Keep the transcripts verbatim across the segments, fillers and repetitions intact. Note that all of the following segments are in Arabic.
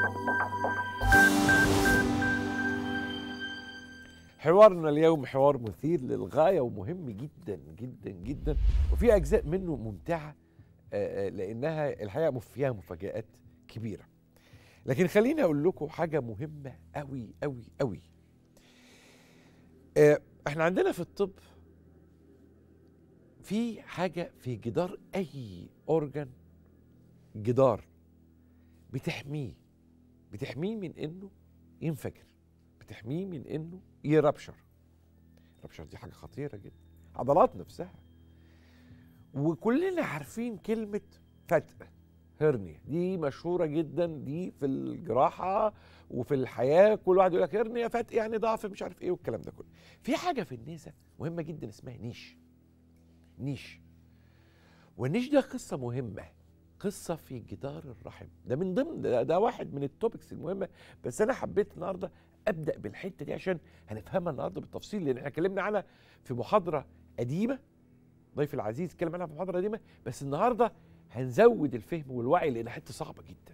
حوارنا اليوم حوار مثير للغاية ومهم جدا جدا جدا، وفي أجزاء منه ممتعة لأنها الحقيقة فيها مفاجآت كبيرة. لكن خليني أقول لكم حاجة مهمة أوي أوي أوي. احنا عندنا في الطب في حاجة في جدار أي أورجان، جدار بتحميه بتحميه من إنه ينفجر، بتحميه من إنه يربشر. ربشر دي حاجة خطيرة جدا، عضلات نفسها. وكلنا عارفين كلمة فتق، هرنيا، دي مشهورة جدا، دي في الجراحة وفي الحياة كل واحد يقول لك هرنيا، فتق يعني ضعف مش عارف ايه والكلام ده كله. في حاجة في النساء مهمة جدا اسمها نيش. نيش والنيش ده قصة مهمة، قصة في جدار الرحم. ده من ضمن ده, ده واحد من التوبكس المهمة، بس أنا حبيت النهاردة أبدأ بالحتة دي عشان هنفهمها النهاردة بالتفصيل، لأن احنا اتكلمنا عنها في محاضرة قديمة، ضيف العزيز اتكلم عنها في محاضرة قديمة، بس النهاردة هنزود الفهم والوعي لأنها حتة صعبة جدا.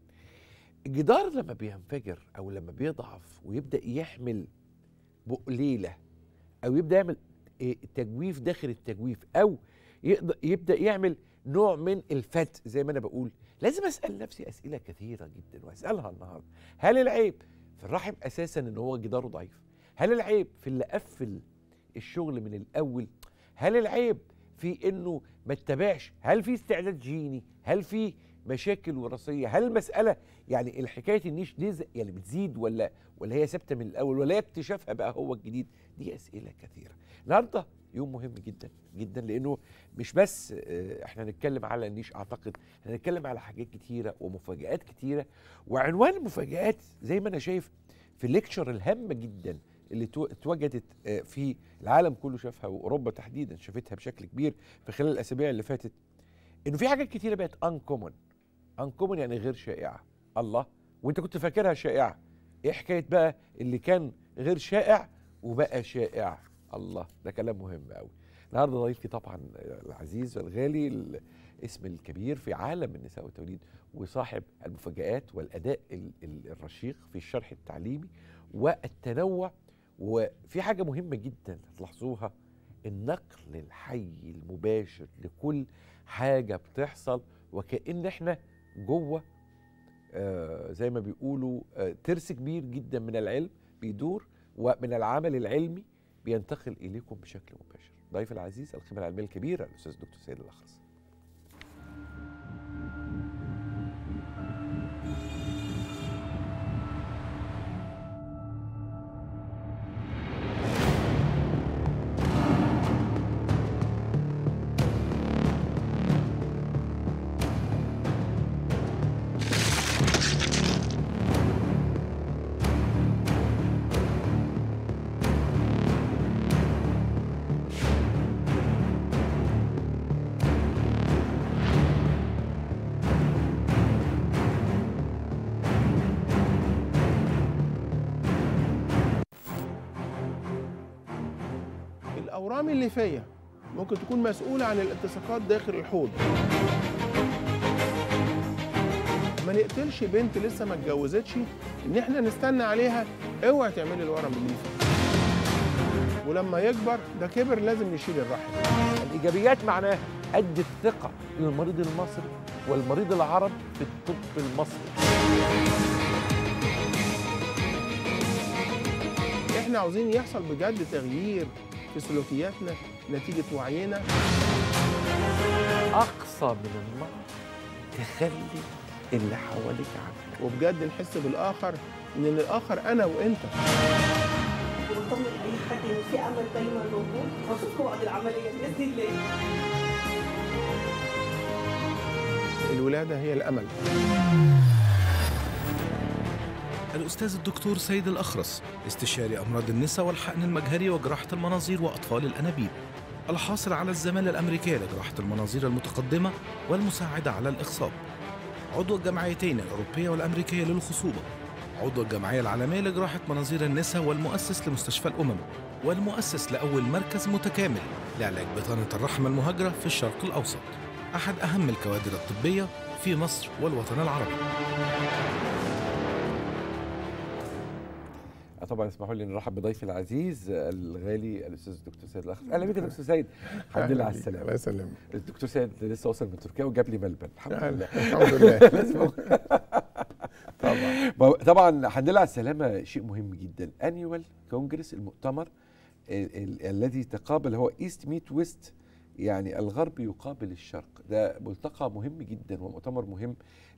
الجدار لما بينفجر أو لما بيضعف ويبدأ يحمل بقليلة أو يبدأ يعمل تجويف داخل التجويف أو يبدأ يعمل نوع من الفتق زي ما أنا بقول، لازم أسأل نفسي أسئلة كثيرة جدا وأسألها النهاردة. هل العيب في الرحم أساسا إن هو جداره ضعيف؟ هل العيب في اللي قفل الشغل من الأول؟ هل العيب في إنه ما اتبعش؟ هل في استعداد جيني؟ هل في مشاكل وراثية؟ هل المسألة يعني الحكاية النيش دي يعني بتزيد ولا ولا هي ثابتة من الأول ولا هي اكتشافها بقى هو الجديد؟ دي أسئلة كثيرة. النهارده يوم مهم جدا جدا، لأنه مش بس احنا هنتكلم على النيش، أعتقد احنا هنتكلم على حاجات كتيرة ومفاجآت كتيرة. وعنوان المفاجآت زي ما أنا شايف في الليكتشر الهامة جدا اللي اتوجدت في العالم كله شافها، وأوروبا تحديدا شافتها بشكل كبير في خلال الأسابيع اللي فاتت، إنه في حاجات كتيرة بقت uncommon. uncommon يعني غير شائعة. الله، وأنت كنت فاكرها شائعة، إيه حكاية بقى اللي كان غير شائع وبقى شائع؟ الله، ده كلام مهم قوي. النهارده ضيفي طبعا العزيز والغالي، الاسم الكبير في عالم النساء والتوليد وصاحب المفاجآت والأداء الرشيق في الشرح التعليمي والتنوع. وفي حاجة مهمة جدا هتلاحظوها، النقل الحي المباشر لكل حاجة بتحصل، وكأن احنا جوه آه زي ما بيقولوا آه ترس كبير جدا من العلم بيدور، ومن العمل العلمي بينتقل إليكم بشكل مباشر. ضيف العزيز الخبرة العلمية الكبيرة الأستاذ دكتور سيد الأخرس. الأورام الليفية ممكن تكون مسؤولة عن الالتصاقات داخل الحوض. ما نقتلش بنت لسه ما اتجوزتش ان احنا نستنى عليها اوعي تعملي الورم الليفي، ولما يكبر ده كبر لازم نشيل الرحم. الإيجابيات معناها قد الثقة للمريض المصري والمريض العربي في الطب المصري. احنا عاوزين يحصل بجد تغيير في سلوكياتنا نتيجة وعينا. أقصى من النار تخلي اللي حواليك عنك، وبجد نحس بالآخر إن الآخر أنا وأنت. ونطمن أي حد إن في أمل دايما موجود، وأشوفكم بعد العملية بإذن الله. الولادة هي الأمل. الأستاذ الدكتور سيد الأخرس، استشاري أمراض النساء والحقن المجهري وجراحة المناظير وأطفال الأنابيب، الحاصل على الزمالة الأمريكية لجراحة المناظير المتقدمة والمساعدة على الإخصاب، عضو الجمعيتين الأوروبية والأمريكية للخصوبة، عضو الجمعية العالمية لجراحة مناظير النساء، والمؤسس لمستشفى الأمم، والمؤسس لأول مركز متكامل لعلاج بطانة الرحم المهاجرة في الشرق الأوسط، أحد أهم الكوادر الطبية في مصر والوطن العربي. طبعا اسمحوا لي نرحب بضيفي العزيز الغالي الاستاذ الدكتور سيد الاخرس. اهلا بك يا دكتور سيد، الحمد لله على السلامه. الله يسلمك. الدكتور سيد لسه وصل من تركيا وجاب لي ملبن، الحمد لله. الحمد لله. طبعا طبعا الحمد لله على السلامه. شيء مهم جدا، انيوال كونجرس، المؤتمر ال ال الذي تقابل هو ايست ميت ويست، يعني الغرب يقابل الشرق. ده ملتقى مهم جدا ومؤتمر مهم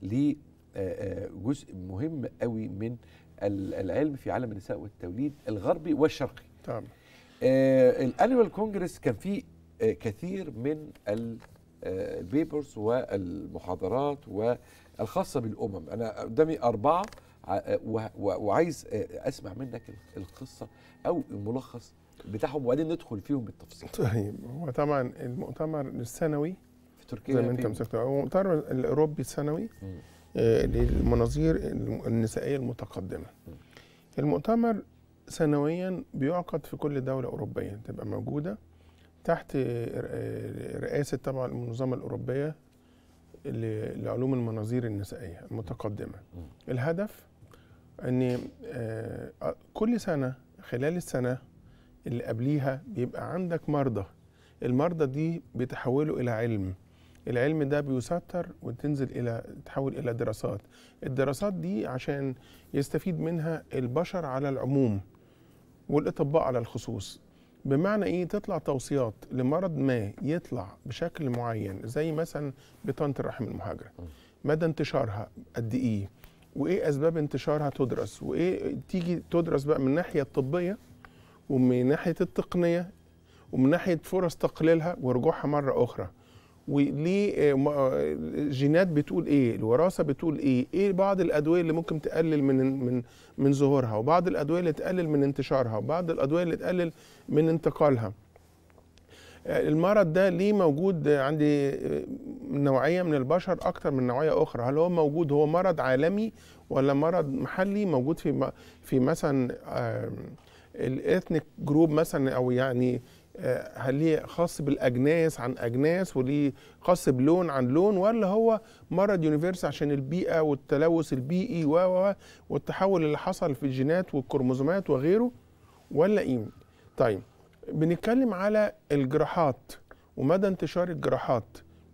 لجزء مهم قوي من العلم في عالم النساء والتوليد الغربي والشرقي. طبعا. آه الانيوال كونجرس كان فيه آه كثير من البيبرز والمحاضرات والخاصه بالامم. انا قدامي اربعه وعايز اسمع منك القصه او الملخص بتاعهم وبعدين ندخل فيهم بالتفصيل. طيب، هو طبعا المؤتمر السنوي في تركيا زي ما انت مسكت، هو المؤتمر الاوروبي السنوي آه للمناظير النسائيه المتقدمه. م. المؤتمر سنويا بيعقد في كل دوله اوروبيه، تبقى موجوده تحت رئاسه طبعا المنظمه الاوروبيه لعلوم المناظير النسائيه المتقدمه. م. الهدف ان آه كل سنه خلال السنه اللي قبليها بيبقى عندك مرضى، المرضى دي بيتحولوا الى علم، العلم ده بيسطر وتنزل الى تحول الى دراسات، الدراسات دي عشان يستفيد منها البشر على العموم والاطباء على الخصوص. بمعنى ايه؟ تطلع توصيات لمرض ما يطلع بشكل معين، زي مثلا بطانه الرحم المهاجره، مدى انتشارها قد ايه، وايه اسباب انتشارها تدرس، وايه تيجي تدرس بقى من الناحيه الطبيه ومن ناحيه التقنيه ومن ناحيه فرص تقليلها ورجوعها مره اخرى، وليه الجينات بتقول ايه، الوراثه بتقول ايه، ايه بعض الادويه اللي ممكن تقلل من من من ظهورها، وبعض الادويه اللي تقلل من انتشارها، وبعض الادويه اللي تقلل من انتقالها. المرض ده ليه موجود عند نوعيه من البشر اكتر من نوعيه اخرى؟ هل هو موجود هو مرض عالمي ولا مرض محلي موجود في في مثلا الاثنيك جروب مثلا، او يعني هل ليه خاص بالاجناس عن اجناس وليه خاص بلون عن لون، ولا هو مرض يونيفرسال عشان البيئه والتلوث البيئي و والتحول اللي حصل في الجينات والكروموزومات وغيره، ولا ايه؟ طيب، بنتكلم على الجراحات ومدى انتشار الجراحات.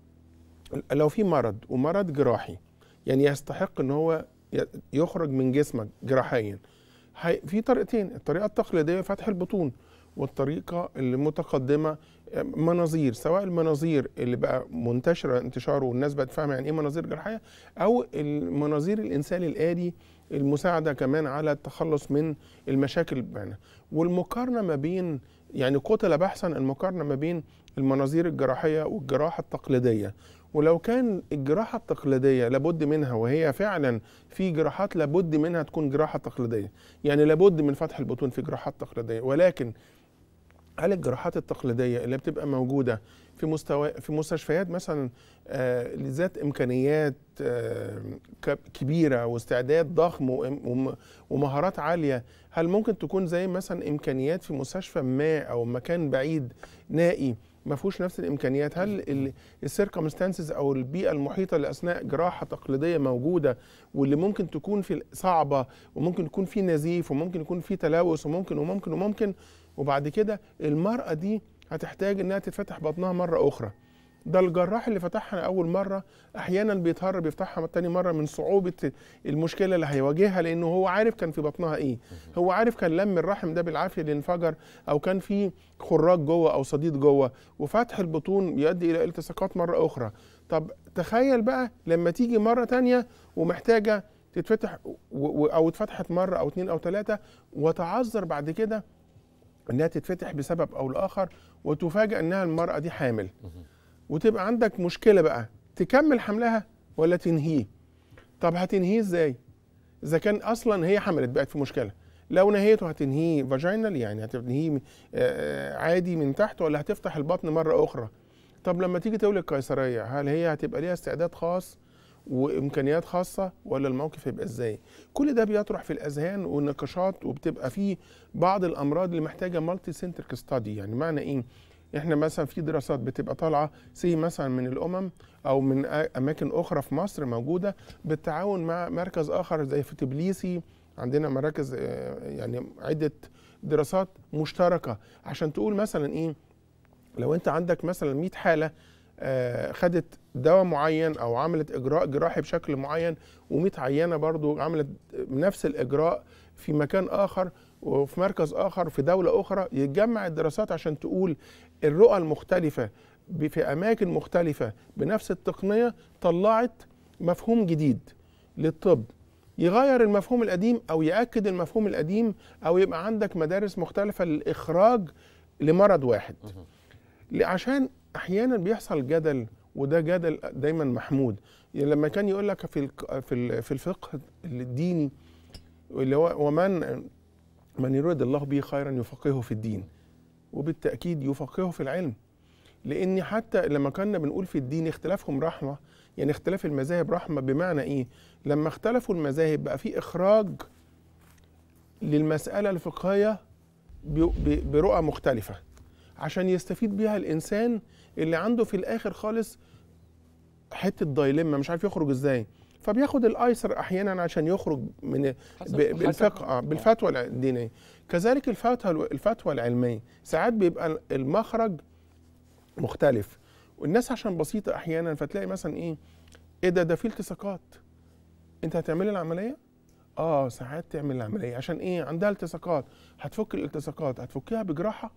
لو في مرض ومرض جراحي يعني يستحق ان هو يخرج من جسمك جراحيا، في طريقتين، الطريقه التقليديه فتح البطون، والطريقه المتقدمه مناظير، سواء المناظير اللي بقى منتشره انتشاره والناس بقت فاهمه يعني ايه مناظير جراحيه، او المناظير الانسان الآلي المساعده كمان على التخلص من المشاكل بيننا. والمقارنه ما بين يعني قتل بحثا المقارنه ما بين المناظير الجراحيه والجراحه التقليديه. ولو كان الجراحه التقليديه لابد منها، وهي فعلا في جراحات لابد منها تكون جراحه تقليديه، يعني لابد من فتح البطون في جراحات تقليديه، ولكن هل الجراحات التقليديه اللي بتبقى موجوده في مستوى في مستشفيات مثلا آه ذات امكانيات آه كبيره واستعداد ضخم ومهارات عاليه، هل ممكن تكون زي مثلا امكانيات في مستشفى ما او مكان بعيد نائي ما فيهوش نفس الامكانيات؟ هل السيركمستانسز او البيئه المحيطه لاثناء جراحه تقليديه موجوده واللي ممكن تكون في صعبه، وممكن يكون في نزيف، وممكن يكون في تلوث، وممكن وممكن وممكن وبعد كده المرأة دي هتحتاج انها تتفتح بطنها مرة اخرى. ده الجراح اللي فتحها اول مرة احيانا بيتهرب يفتحها تاني مرة من صعوبة المشكلة اللي هيواجهها، لانه هو عارف كان في بطنها ايه، هو عارف كان لم الرحم ده بالعافية اللي انفجر، او كان في خراج جوه او صديد جوه، وفتح البطون يؤدي الى التصاقات مرة اخرى. طب تخيل بقى لما تيجي مرة تانية ومحتاجة تتفتح او اتفتحت مرة او اتنين او تلاتة وتعذر بعد كده انها تتفتح بسبب او لاخر، وتفاجئ انها المرأة دي حامل، وتبقى عندك مشكلة بقى تكمل حملها ولا تنهيه. طب هتنهيه ازاي اذا كان اصلا هي حملت بقت في مشكلة؟ لو نهيته هتنهيه فاجينال يعني هتنهيه عادي من تحت، ولا هتفتح البطن مرة اخرى؟ طب لما تيجي تولد قيصرية هل هي هتبقى ليها استعداد خاص وامكانيات خاصه، ولا الموقف هيبقى ازاي؟ كل ده بيطرح في الاذهان والنقاشات، وبتبقى فيه بعض الامراض اللي محتاجه مالتي سنترك ستادي. يعني معنى ايه؟ احنا مثلا في دراسات بتبقى طالعه سي مثلا من الامم او من اماكن اخرى في مصر موجوده بالتعاون مع مركز اخر زي في تبليسي عندنا مراكز يعني عده دراسات مشتركه عشان تقول مثلا ايه، لو انت عندك مثلا مية حاله خدت دواء معين او عملت اجراء جراحي بشكل معين، ومية عيانه برضو عملت نفس الاجراء في مكان اخر وفي مركز اخر في دوله اخرى، يتجمع الدراسات عشان تقول الرؤى المختلفه في اماكن مختلفه بنفس التقنيه طلعت مفهوم جديد للطب يغير المفهوم القديم او ياكد المفهوم القديم، او يبقى عندك مدارس مختلفه للاخراج لمرض واحد. عشان احيانا بيحصل جدل، وده جدل دايما محمود، يعني لما كان يقول لك في في في الفقه الديني اللي هو ومن من يريد الله به خيرا يفقهه في الدين، وبالتاكيد يفقهه في العلم، لان حتى لما كنا بنقول في الدين اختلافهم رحمه، يعني اختلاف المذاهب رحمه، بمعنى ايه؟ لما اختلفوا المذاهب بقى في اخراج للمساله الفقهيه برؤى مختلفه عشان يستفيد بيها الانسان اللي عنده في الاخر خالص حته دايلما مش عارف يخرج ازاي، فبياخد الايسر احيانا عشان يخرج من بالفقه بالفتوى الدينيه. كذلك الفتوى الفتوى العلميه ساعات بيبقى المخرج مختلف، والناس عشان بسيطه احيانا فتلاقي مثلا ايه ايه ده ده في التصاقات، انت هتعملي العمليه؟ اه ساعات تعمل العمليه عشان ايه؟ عندها التصاقات، هتفك الالتصاقات، هتفكيها بجراحه؟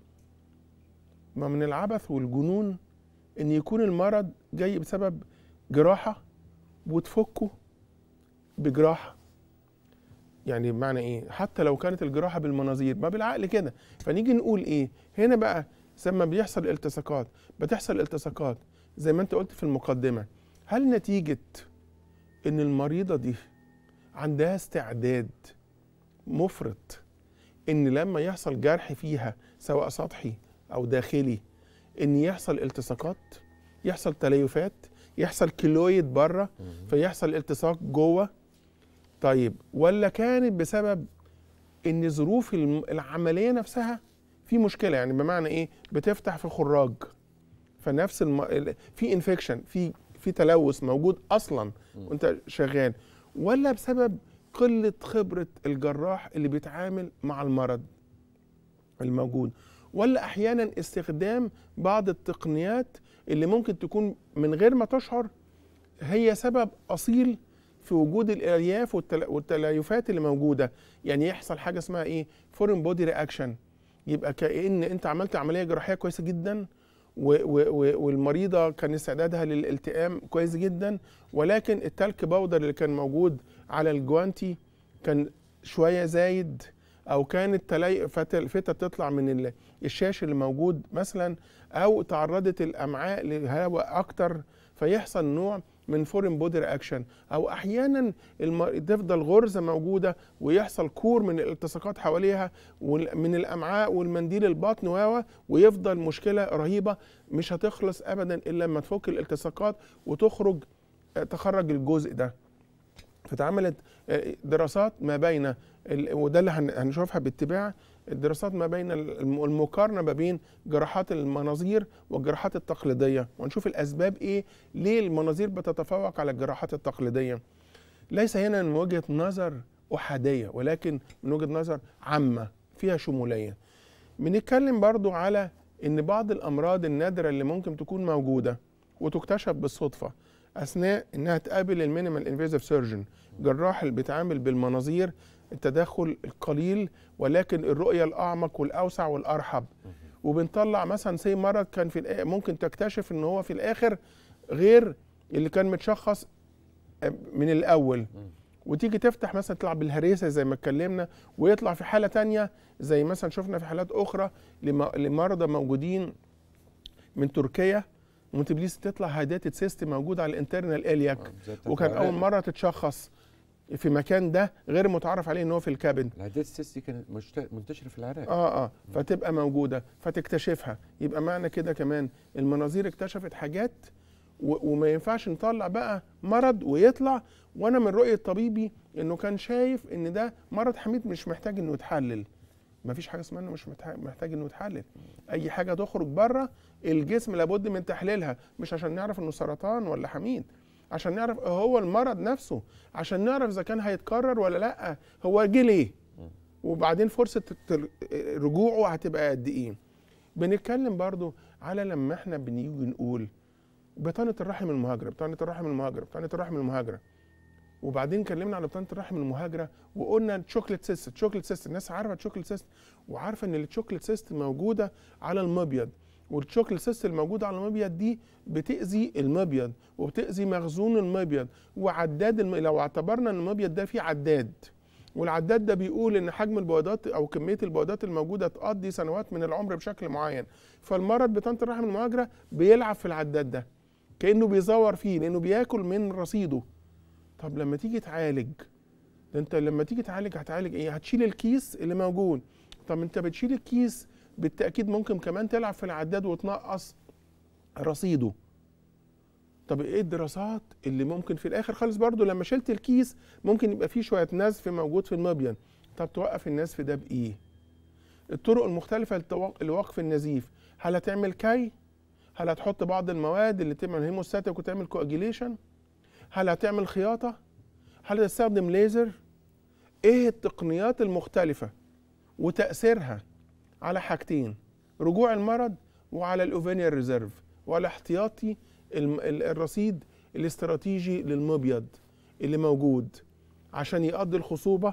ما من العبث والجنون ان يكون المرض جاي بسبب جراحه وتفكه بجراحه. يعني بمعنى ايه؟ حتى لو كانت الجراحه بالمناظير ما بالعقل كده، فنيجي نقول ايه هنا بقى؟ لما بيحصل التصاقات بتحصل التصاقات زي ما انت قلت في المقدمه، هل نتيجه ان المريضه دي عندها استعداد مفرط ان لما يحصل جرح فيها سواء سطحي او داخلي ان يحصل التصاقات، يحصل تليفات، يحصل كيلويد بره فيحصل التصاق جوه؟ طيب ولا كانت بسبب ان ظروف العمليه نفسها في مشكله؟ يعني بمعنى ايه؟ بتفتح في خراج فنفس الم... في انفكشن، في في تلوث موجود اصلا وانت شغال، ولا بسبب قله خبره الجراح اللي بيتعامل مع المرض الموجود، ولا احيانا استخدام بعض التقنيات اللي ممكن تكون من غير ما تشعر هي سبب اصيل في وجود الالياف والتليفات اللي موجوده. يعني يحصل حاجه اسمها ايه؟ فورين بودي رياكشن، يبقى كأن انت عملت عمليه جراحيه كويسه جدا والمريضه كان استعدادها للالتئام كويس جدا، ولكن التلك باودر اللي كان موجود على الجوانتي كان شويه زايد، او كانت فتة تطلع من الشاش اللي موجود مثلا، او تعرضت الامعاء لهواء اكتر فيحصل نوع من فورين بودي رياكشن، او احيانا تفضل غرزه موجوده ويحصل كور من الالتصاقات حواليها من الامعاء والمنديل البطن و ويفضل مشكله رهيبه مش هتخلص ابدا الا لما تفك الالتصاقات وتخرج تخرج الجزء ده. فتعملت دراسات ما بين وده اللي هنشوفها باتباع الدراسات ما بين المقارنه ما بين جراحات المناظير والجراحات التقليديه، ونشوف الاسباب ايه ليه المناظير بتتفوق على الجراحات التقليديه. ليس هنا من وجهه نظر احاديه ولكن من وجهه نظر عامه فيها شموليه. بنتكلم برضو على ان بعض الامراض النادره اللي ممكن تكون موجوده وتكتشف بالصدفه اثناء انها تقابل المينيمال انفيزيف سيرجن، جراح اللي بيتعامل بالمناظير، التدخل القليل ولكن الرؤيه الاعمق والاوسع والارحب، وبنطلع مثلا زي مرض كان في ممكن تكتشف ان هو في الاخر غير اللي كان متشخص من الاول، وتيجي تفتح مثلا تطلع بالهريسه زي ما اتكلمنا، ويطلع في حاله تانية زي مثلا شفنا في حالات اخرى لمرضى موجودين من تركيا مونتبليس تطلع هيداتد سيست موجود على الانترنال الياك، وكان اول مره تتشخص في مكان ده غير متعرف عليه ان هو في الكابن. الهيداتد سيست دي كانت منتشره في العراق اه اه فتبقى موجوده فتكتشفها، يبقى معنى كده كمان المناظير اكتشفت حاجات وما ينفعش نطلع بقى مرض ويطلع وانا من رؤيه طبيبي انه كان شايف ان ده مرض حميد مش محتاج انه يتحلل. ما فيش حاجه اسمها انه مش محتاج انه يتحلل، اي حاجه تخرج بره الجسم لابد من تحليلها، مش عشان نعرف انه سرطان ولا حميد، عشان نعرف هو المرض نفسه، عشان نعرف اذا كان هيتكرر ولا لا، هو جه ليه، وبعدين فرصه رجوعه هتبقى قد ايه. بنتكلم برضو على لما احنا بنيجي نقول بطانه الرحم المهاجره، بطانه الرحم المهاجره، بطانه الرحم المهاجره، وبعدين اتكلمنا على بطانه الرحم المهاجره وقلنا الشوكليت سيست. الشوكليت سيست الناس عارفه الشوكليت سيست، وعارفه ان الشوكليت سيست موجوده على المبيض، والشوكليت سيست الموجوده على المبيض دي بتاذي المبيض وبتاذي مخزون المبيض وعداد الم... لو اعتبرنا ان المبيض ده فيه عداد، والعداد ده بيقول ان حجم البويضات او كميه البويضات الموجوده تقضي سنوات من العمر بشكل معين، فالمرض بطانه الرحم المهاجره بيلعب في العداد ده كانه بيزور فيه لانه بياكل من رصيده. طب لما تيجي تعالج ده، انت لما تيجي تعالج هتعالج ايه؟ هتشيل الكيس اللي موجود. طب انت بتشيل الكيس بالتاكيد ممكن كمان تلعب في العداد وتنقص رصيده. طب ايه الدراسات اللي ممكن في الاخر خالص برضو لما شلت الكيس ممكن يبقى فيه شويه نزف موجود في المبيض؟ طب توقف النزف ده بايه؟ الطرق المختلفه لوقف النزيف، هل هتعمل كي؟ هل هتحط بعض المواد اللي تعمل هيموستاتيك وتعمل كواجيليشن؟ هل هتعمل خياطه؟ هل هتستخدم ليزر؟ ايه التقنيات المختلفه وتاثيرها على حاجتين، رجوع المرض وعلى الاوفينيال ريزيرف وعلى احتياطي الرصيد الاستراتيجي للمبيض اللي موجود عشان يقضي الخصوبه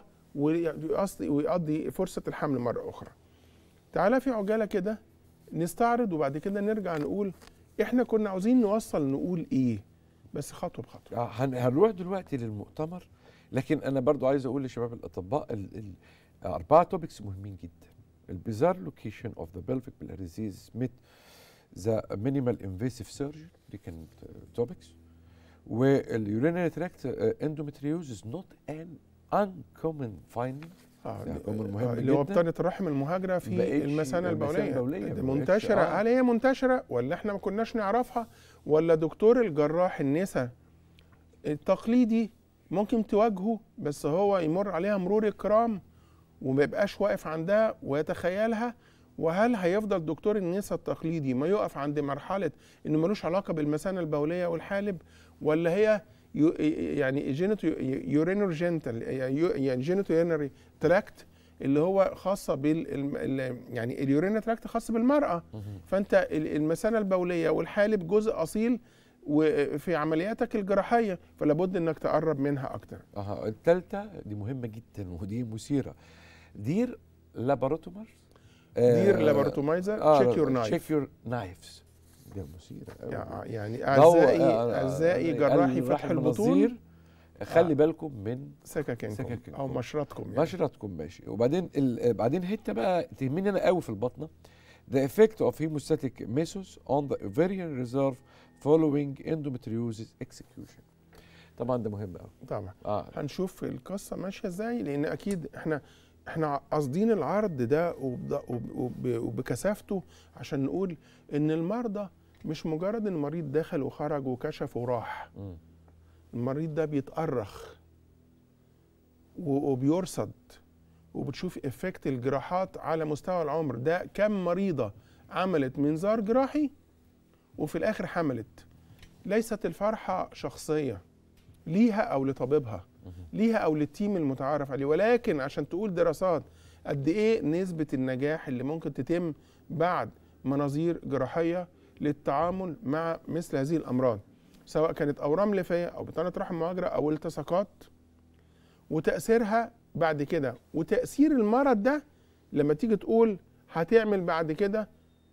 ويقضي فرصه الحمل مره اخرى. تعالى في عجاله كده نستعرض وبعد كده نرجع نقول احنا كنا عاوزين نوصل نقول ايه، بس خطوه بخطوه. آه هنروح دلوقتي للمؤتمر، لكن انا برضو عايز اقول لشباب الاطباء الاربعه توبكس مهمين جدا. البيزار لوكيشن اوف ذا بلفيك بالاريزيز ميت ذا مينيمال انفيسيف سيرجري، دي كانت توبكس. واليورينري تراكت اندومتريوز از نوت ان انكومن فايندينج، اللي هو بطانه الرحم المهاجره في المثانه البوليه، دي منتشره. آه. هل هي منتشره ولا احنا ما كناش نعرفها، ولا دكتور الجراح النساء التقليدي ممكن تواجهه بس هو يمر عليها مرور الكرام وما يبقاش واقف عندها ويتخيلها؟ وهل هيفضل دكتور النساء التقليدي ما يقف عند مرحله انه ملوش علاقه بالمثانه البوليه والحالب، ولا هي يعني جينيتو يورينر جنتال يعني جينيتو يورينري تراكت اللي هو خاصه بال يعني اليورينري تراكت خاص بالمراه، فانت المثانه البوليه والحالب جزء اصيل وفي عملياتك الجراحيه، فلا بد انك تقرب منها اكتر. اها الثالثه دي مهمه جدا ودي مثيره، دير لاباروتومر دير لاباروتومايزر تشيك يور نايف تشيك يور نايفز، دي مثيره يعني اعزائي اعزائي جراحي فتح البطون، خلي آه. بالكم من سكككم او مشرطكم يعني. مشرطكم ماشي. وبعدين بعدين حته بقى تهمني انا قوي في البطنه، the effect of hemostatic mesos on the ovarian reserve following endometriosis execution. طبعا ده مهم قوي طبعا. آه. هنشوف القصه ماشيه ازاي، لان اكيد احنا احنا قاصدين العرض ده وبكثافته عشان نقول ان المرضى مش مجرد ان المريض دخل وخرج وكشف وراح، م. المريض ده بيتأرخ وبيرصد وبتشوف افكت الجراحات على مستوى العمر. ده كم مريضة عملت منظار جراحي وفي الاخر حملت. ليست الفرحة شخصية ليها او لطبيبها، ليها او للتيم المتعارف عليه، ولكن عشان تقول دراسات قد ايه نسبة النجاح اللي ممكن تتم بعد مناظير جراحية للتعامل مع مثل هذه الامراض، سواء كانت اورام ليفيه او بطانه رحم مهاجره او التصاقات، وتاثيرها بعد كده، وتاثير المرض ده لما تيجي تقول هتعمل بعد كده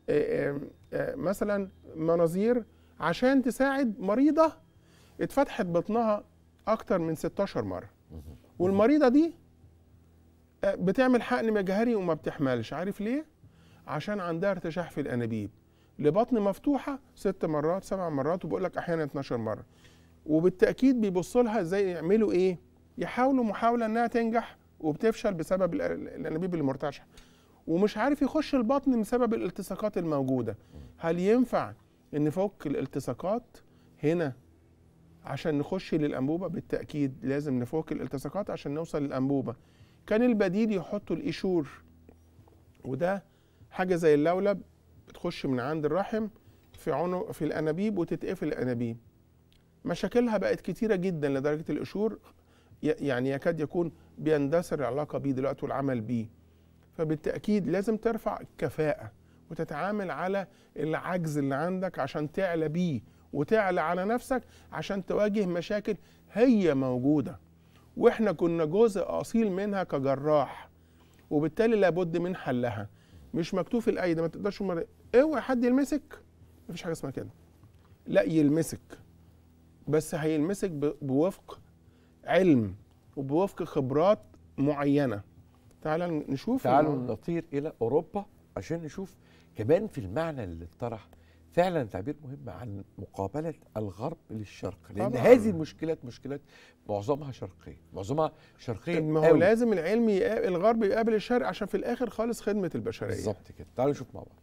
مثلا مناظير عشان تساعد مريضه اتفتحت بطنها اكتر من ستاشر مره، والمريضه دي بتعمل حقن مجهري وما بتحملش. عارف ليه؟ عشان عندها ارتشاح في الانابيب لبطن مفتوحه ست مرات سبع مرات وبقول لك احيانا اتناشر مره، وبالتاكيد بيبصوا لها ازاي يعملوا ايه؟ يحاولوا محاوله انها تنجح وبتفشل بسبب الانابيب اللي مرتعشه، ومش عارف يخش البطن بسبب الالتصاقات الموجوده. هل ينفع ان نفك الالتصاقات هنا عشان نخش للانبوبه؟ بالتاكيد لازم نفك الالتصاقات عشان نوصل للانبوبه. كان البديل يحطوا القشور، وده حاجه زي اللولب بتخش من عند الرحم في عنق في الانابيب وتتقفل الانابيب. مشاكلها بقت كتيرة جدا لدرجة القشور يعني يكاد يكون بيندثر العلاقة بيه دلوقتي والعمل بيه. فبالتأكيد لازم ترفع الكفاءة وتتعامل على العجز اللي عندك عشان تعلى بيه، وتعلى على نفسك عشان تواجه مشاكل هي موجودة واحنا كنا جزء أصيل منها كجراح، وبالتالي لابد من حلها. مش مكتوب في الأيدي، ما تقدرش مر... اوعى حد يلمسك، مفيش حاجة اسمها كده. لا يلمسك، بس هيلمسك بوفق علم وبوفق خبرات معينة. تعالوا نشوف. تعالوا نطير إلى أوروبا عشان نشوف كمان في المعنى اللي اتطرح فعلا تعبير مهم عن مقابلة الغرب للشرق، لأن طبعا هذه المشكلات مشكلات معظمها شرقية، معظمها شرقية. ما هو لازم العلم يقابل الغرب، يقابل الشرق عشان في الآخر خالص خدمة البشرية. بالظبط كده. تعالوا نشوف مع بعض.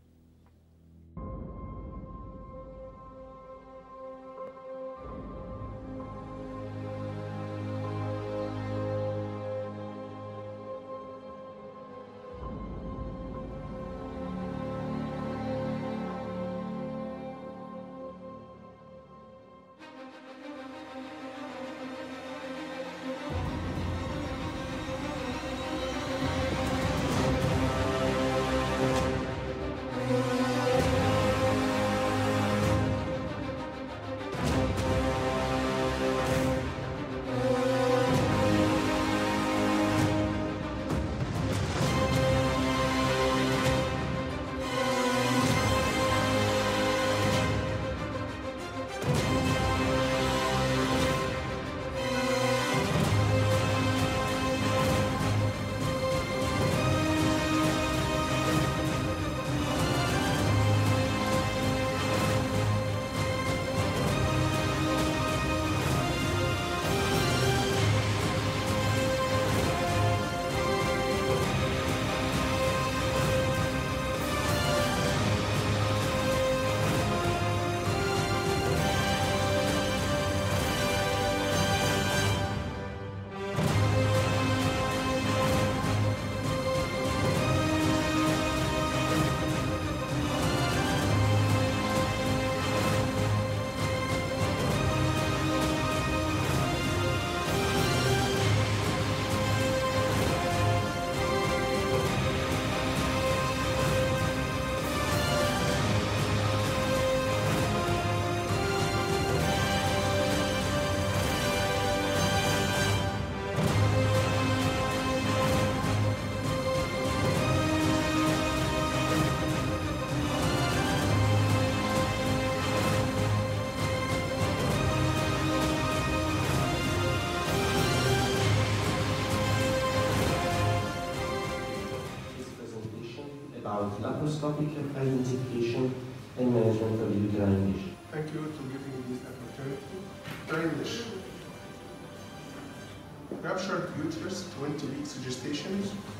About laparoscopic identification and management of uterine lesion. Thank you for giving me this opportunity. Uterine lesion. Ruptured uterus, twenty weeks gestation,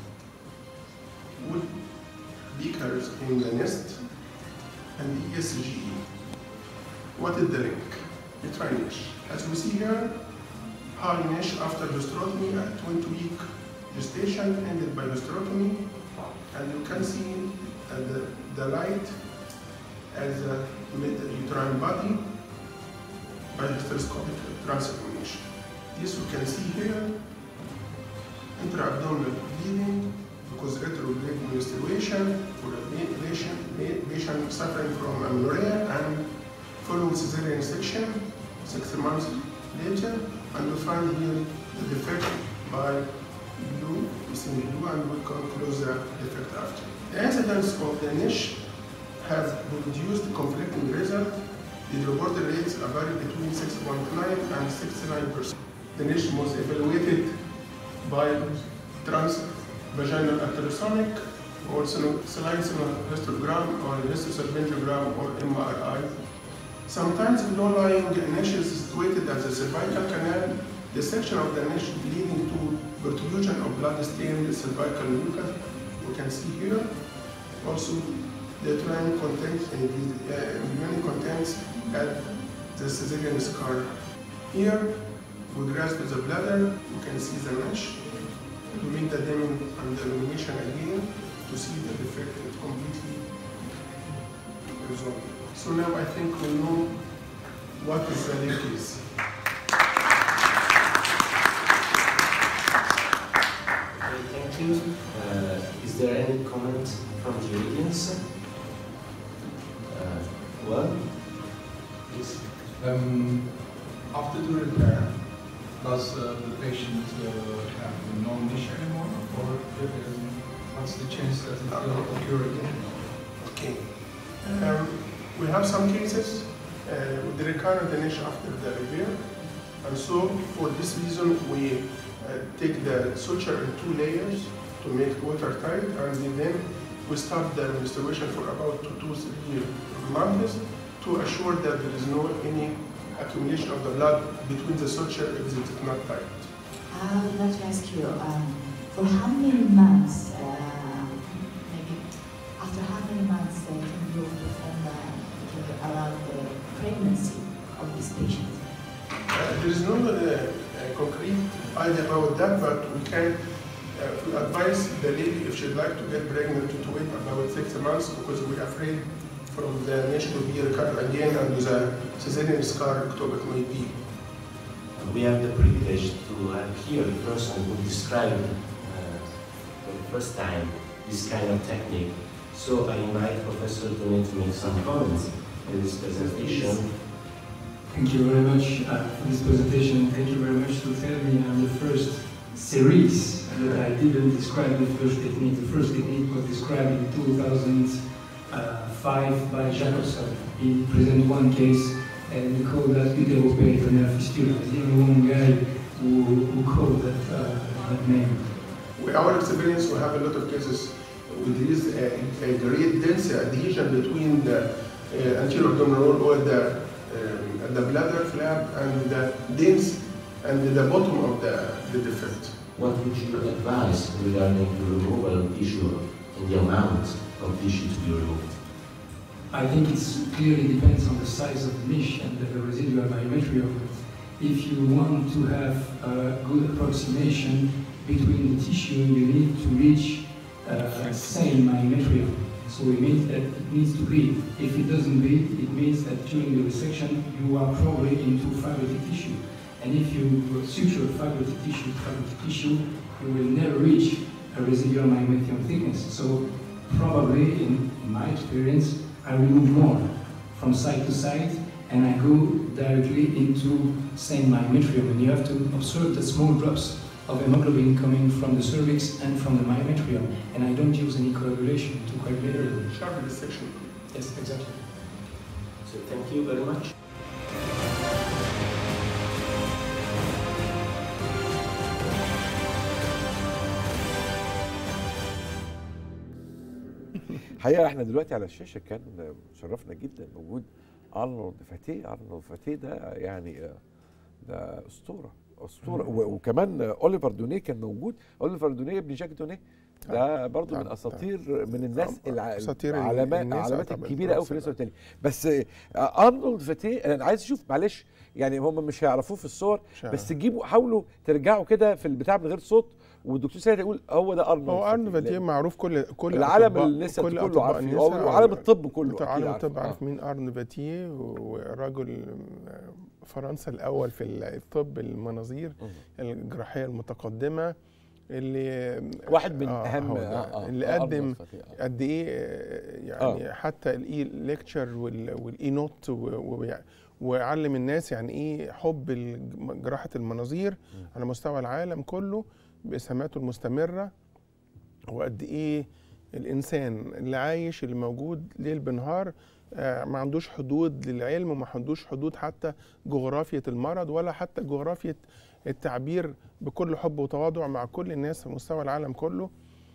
wood beakers in the nest, and the E S G. What is the link? Uterine lesion. As we see here, high mesh after hysterectomy at twenty week gestation ended by hysterectomy. And you can see uh, the, the light as a mid-uterine body by hysteroscopic transformation. This you can see here, intra-abdominal bleeding because retrograde menstruation for a patient, patient suffering from amenorrhea and following cesarean section six months later, and you find here the defect by blue, we see blue, and we can close the defect after. The incidence of the niche has produced conflicting result. The reported rates are vary between six point nine and sixty-nine percent. The niche was evaluated by transvaginal ultrasonic, or silicon histogram, or histocervingiogram, or M R I. Sometimes low-lying niche is situated as a cervical canal. The section of the niche leading to protrusion of blood-stained cervical mucus, we can see here. Also, the uterine content, uh, many contents at the cesarean scar. Here, we grasp the bladder, you can see the mesh. We make the dimming and the illumination again to see the defect is completely resolved. So now I think we know what is the link is. Okay, thank you. Uh, is there any comment from the audience? Uh, well, please. Um, after the repair, does uh, the patient uh, have no niche anymore, or um, what's the chance that it will occur again? Okay. Um, we have some cases uh, with the recurrent niche after the repair, and so for this reason we uh, take the suture in two layers to make it watertight, and then we stop the restoration for about two to three months to assure that there is no any accumulation of the blood between the suture if it is not tight. I would like to ask you, um, for how many months, uh, maybe after how many months uh, can you perform uh, around the pregnancy of this patient? Uh, there is no uh, uh, concrete idea about that, but we can uh, we advise the lady if she'd like to get pregnant to wait about six months because we're afraid from the niche to be recurrent again and with a cesarean scar ectopic may be. We have the privilege to have here a person who described uh, for the first time this kind of technique. So I invite Professor Donet to make some comments in this presentation. Thank you very much uh, for this presentation. Thank you very much to tell me I'm the first series that I didn't describe the first technique. The first technique was described in two thousand five by Jacobson. He presented one case and we called that uteroperitoneal fistula. The only one guy who, who called that, uh, that name. With our experience, we have a lot of cases with this uh, a great dense adhesion between the uh, anterior abdominal wall or the, um, the bladder flap and the dense and the bottom of the, the defect. What would you advise regarding the removal of tissue and the amount of tissue to be removed? I think it clearly depends on the size of the niche and the residual biometry of it. If you want to have a good approximation between the tissue, you need to reach uh, same myometrium. So it means that it needs to bleed. If it doesn't bleed, it means that during the resection you are probably into fibrotic tissue. And if you suture fibrotic tissue to fibrotic tissue, you will never reach a residual myometrium thickness. So probably, in, in my experience, I remove more from side to side and I go directly into same myometrium, and you have to observe the small drops of hemoglobin coming from the cervix and from the myometrium, and I don't use any coagulation to coagulate it. Sharp dissection. Yes, exactly. So thank you very much. الحقيقه احنا دلوقتي على الشاشه كان شرفنا جدا وجود ارنولد فاتيه. ارنولد فاتيه ده يعني ده اسطوره اسطوره وكمان اوليفر دونيه كان موجود. اوليفر دونيه ابن جاك دونيه ده برضه من اساطير من الناس العلامات العلامات الكبيره قوي في النساء والتاني. بس ارنولد فاتيه انا عايز اشوف معلش يعني هم مش هيعرفوه في الصور بس تجيبوا حاولوا ترجعوا كده في البتاع من غير صوت والدكتور سيد يقول هو ده ارنولد. هو ارنولد فاتيه معروف كل كل العالم النساء كله عارف وعالم الطب كله عالم الطب عارف مين ارنولد فاتيه، ورجل فرنسا الاول في الطب المناظير الجراحيه المتقدمه اللي واحد من آه اهم آه آه اللي آه قدم قد ايه يعني آه حتى الاي ليكتشر والاي نوت وعلم الناس يعني ايه حب جراحه المناظير م. على مستوى العالم كله باسهاماته المستمره، وقد ايه الانسان اللي عايش اللي موجود ليل بنهار آه ما عندوش حدود للعلم وما عندوش حدود حتى جغرافيه المرض ولا حتى جغرافيه التعبير بكل حب وتواضع مع كل الناس في مستوى العالم كله.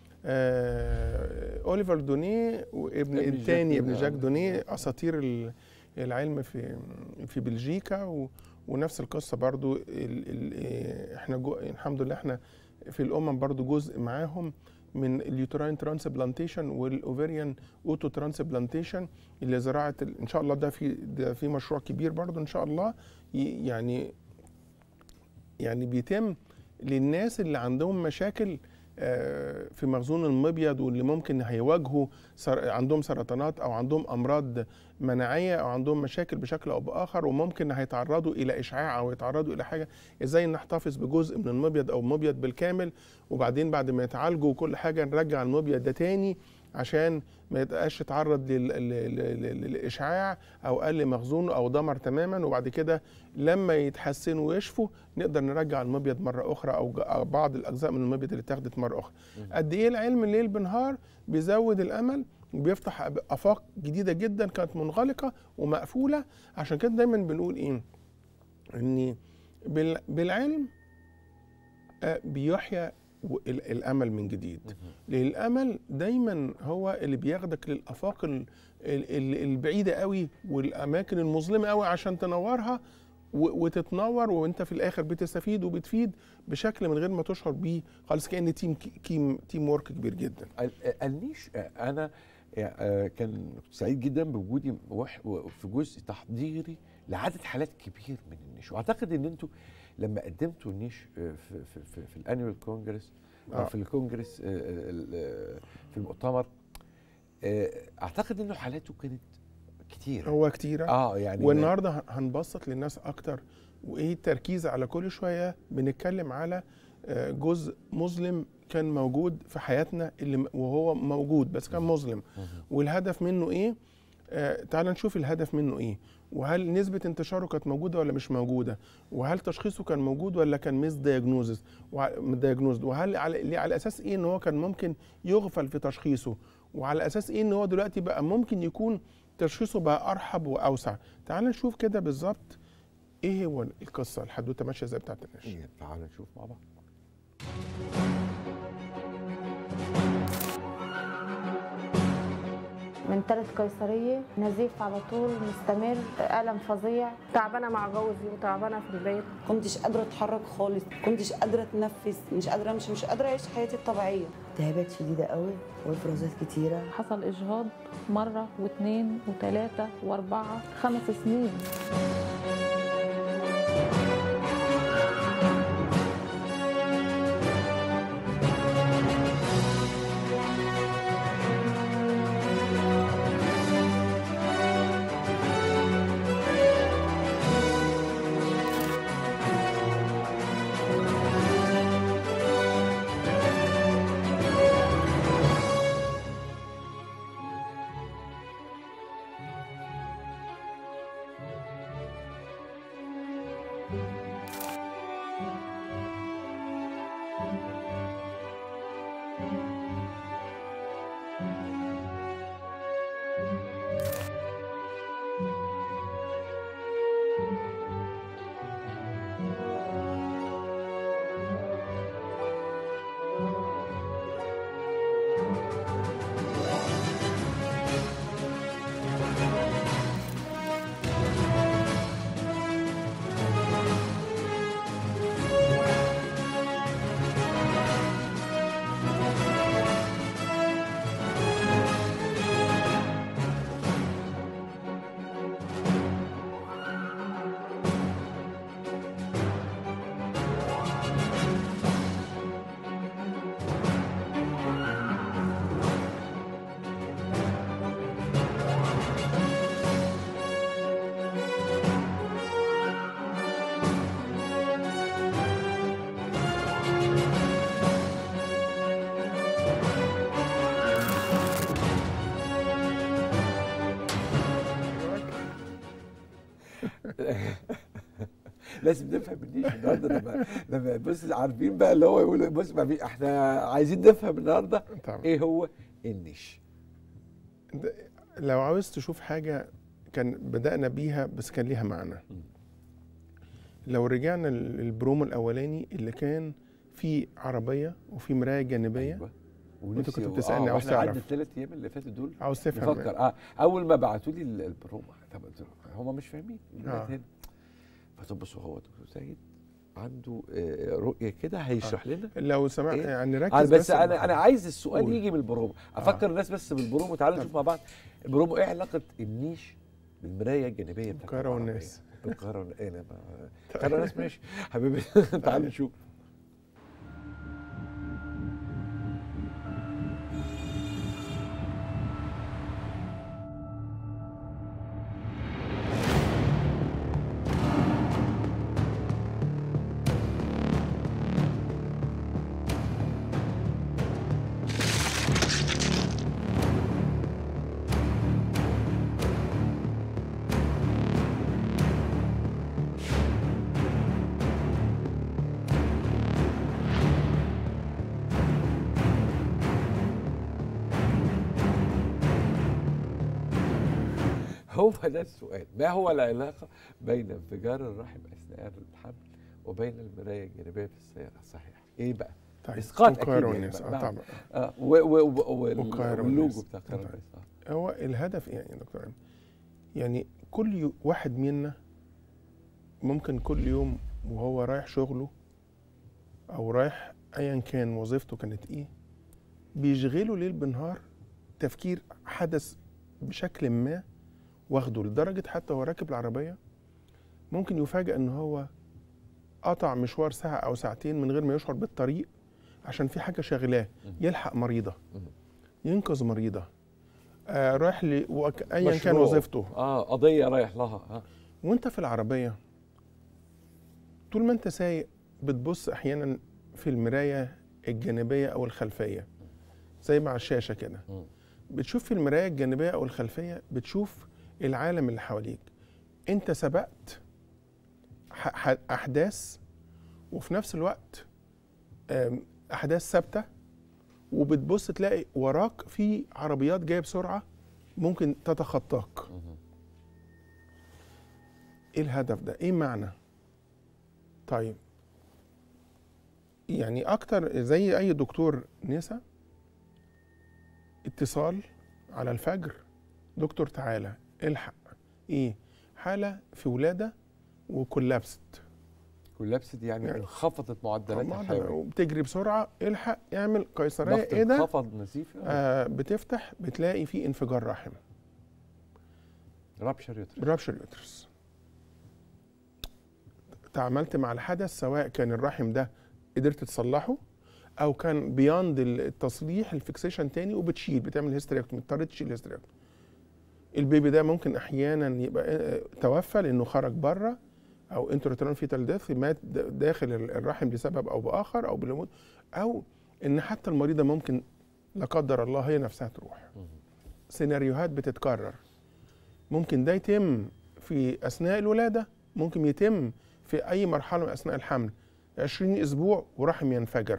آه اوليفر دونيه وابن الثاني ابن جاك دونيه اساطير العلم في في بلجيكا، ونفس القصه برضو ال ال احنا جو الحمد لله احنا في الامم برضو جزء معاهم من اليوتراين ترانسبلانتيشن والاوفريان اوتو ترانسبلانتيشن اللي زراعه ان شاء الله ده في ده في مشروع كبير برضو ان شاء الله يعني يعني بيتم للناس اللي عندهم مشاكل في مخزون المبيض، واللي ممكن هيواجهوا عندهم سرطانات او عندهم امراض مناعيه او عندهم مشاكل بشكل او باخر، وممكن هيتعرضوا الى اشعاع او يتعرضوا الى حاجه، ازاي نحتفظ بجزء من المبيض او مبيض بالكامل، وبعدين بعد ما يتعالجوا وكل حاجه نرجع المبيض ده تاني عشان ما يبقاش يتعرض للاشعاع او قل مخزونه او دمر تماما، وبعد كده لما يتحسنوا ويشفوا نقدر نرجع المبيض مره اخرى او بعض الاجزاء من المبيض اللي اتاخدت مره اخرى. قد ايه العلم الليل بنهار بيزود الامل وبيفتح افاق جديده جدا كانت منغلقه ومقفوله. عشان كده دايما بنقول ايه؟ ان بالعلم بيحيى الامل من جديد، لان الامل دايما هو اللي بياخدك للافاق البعيده قوي والاماكن المظلمه قوي عشان تنورها وتتنور، وانت في الاخر بتستفيد وبتفيد بشكل من غير ما تشعر بيه خالص، كأن تيم تيم تيم ورك كبير جدا. النيش انا كان سعيد جدا بوجودي في جزء تحضيري لعدد حالات كبير من النيش، واعتقد ان انتوا لما قدمتوا النيش في في في, في الانيوال كونجرس او آه. في الكونجرس في المؤتمر، اعتقد انه حالاته كانت كتير. هو كتيره اه يعني والنهارده هنبسط للناس اكتر، وايه التركيز على كل شويه بنتكلم على جزء مظلم كان موجود في حياتنا، اللي وهو موجود بس كان مظلم، والهدف منه ايه؟ آه تعال نشوف الهدف منه ايه، وهل نسبة انتشاره كانت موجودة ولا مش موجودة، وهل تشخيصه كان موجود ولا كان ميس دايجنوزز دايجنوزد، وهل على, على اساس ايه ان هو كان ممكن يغفل في تشخيصه، وعلى اساس ايه ان هو دلوقتي بقى ممكن يكون تشخيصه بقى ارحب واوسع. تعال نشوف كده بالظبط ايه هو القصة الحدوتة ماشية ازاي بتاعت الناس. إيه تعال نشوف مع بعض. من ثالث قيصرية، نزيف على طول مستمر، ألم فظيع، تعبانة مع جوزي وتعبانة في البيت، كنتش قادرة أتحرك خالص، كنتش قادرة أتنفس، مش قادرة أمشي، مش قادرة أعيش حياتي الطبيعية. التهابات شديدة قوي وإفرازات كتيرة. حصل إجهاض مرة واثنين وثلاثة وأربعة خمس سنين. لازم نفهم النيش النهارده. لما لما بص عارفين بقى اللي هو يقول بص ما في احنا عايزين نفهم النهارده طبعا. ايه هو النيش؟ لو عاوز تشوف حاجه كان بدأنا بيها بس كان ليها معنى. م. لو رجعنا للبرومو الاولاني اللي كان فيه عربيه وفي مرايه جانبيه. أيوة. وانت كنت بتسالني آه عاوز تعرف. عدى الثلاث ايام اللي فاتوا دول عاوز تفهم. نفكر اه اول ما بعتوا لي البرومو طب هم مش فاهمين آه. هنا فطب بصوا هو دكتور سيد عنده رؤيه كده هيشرح لنا. لو سمحت إيه؟ يعني ركز بس, بس انا انا عايز السؤال قول. يجي من البرومو افكر آه. الناس بس بالبرومو. تعالوا نشوف مع بعض البرومو ايه علاقه النيش بالمرايه الجانبيه بتاعت القاهره والناس. القاهره ايه القاهره والناس ماشي حبيبي تعالوا نشوف. هو ده السؤال، ما هو العلاقه بين انفجار الرحم اثناء الحمل وبين المرايه الجانبيه في السياره؟ صحيح ايه بقى؟ طيب اسقاط اكيد وقاهرة يعني والناس اه بقى. طبعا اه واللوجو والناس. بتاع قاهرة والناس. آه. هو الهدف ايه يا دكتور؟ يعني كل يو واحد منا ممكن كل يوم وهو رايح شغله او رايح ايا كان وظيفته كانت ايه، بيشغله ليل بنهار تفكير حدث بشكل ما واخده، لدرجه حتى هو راكب العربيه ممكن يفاجئ ان هو قطع مشوار ساعه او ساعتين من غير ما يشعر بالطريق عشان في حاجه شاغلاه، يلحق مريضه، ينقذ مريضه، آه رايح ل وك... ايا كان وظيفته، اه قضيه رايح لها. اه وانت في العربيه طول ما انت سايق بتبص احيانا في المرايه الجانبيه او الخلفيه زي مع الشاشه كده، بتشوف في المرايه الجانبيه او الخلفيه بتشوف العالم اللي حواليك. انت سبقت احداث وفي نفس الوقت احداث ثابته، وبتبص تلاقي وراك في عربيات جايه بسرعه ممكن تتخطاك. ايه الهدف ده؟ ايه معنى؟ طيب يعني اكتر زي اي دكتور نسا اتصال على الفجر، دكتور تعالى الحق ايه حاله في ولاده وكولابست. كولابست يعني, يعني انخفضت معدلات الحيويه وبتجري بسرعه، الحق اعمل قيصريه. ايه ده؟ انخفض نزيف. آه بتفتح بتلاقي في انفجار رحم، رابشر يوترس. رابشر يوترس. تعاملت مع الحدث سواء كان الرحم ده قدرت تصلحه او كان بياند التصليح الفيكسيشن تاني وبتشيل، بتعمل هيستريكتومي، اضطريت تشيل هيستريكتومي. البيبي ده ممكن احيانا يبقى توفى لانه خرج بره، او انتراترون فيتال ديث، مات داخل الرحم لسبب او باخر او بالموت، او ان حتى المريضه ممكن لا قدر الله هي نفسها تروح. سيناريوهات بتتكرر. ممكن ده يتم في اثناء الولاده، ممكن يتم في اي مرحله من اثناء الحمل، عشرين اسبوع ورحم ينفجر،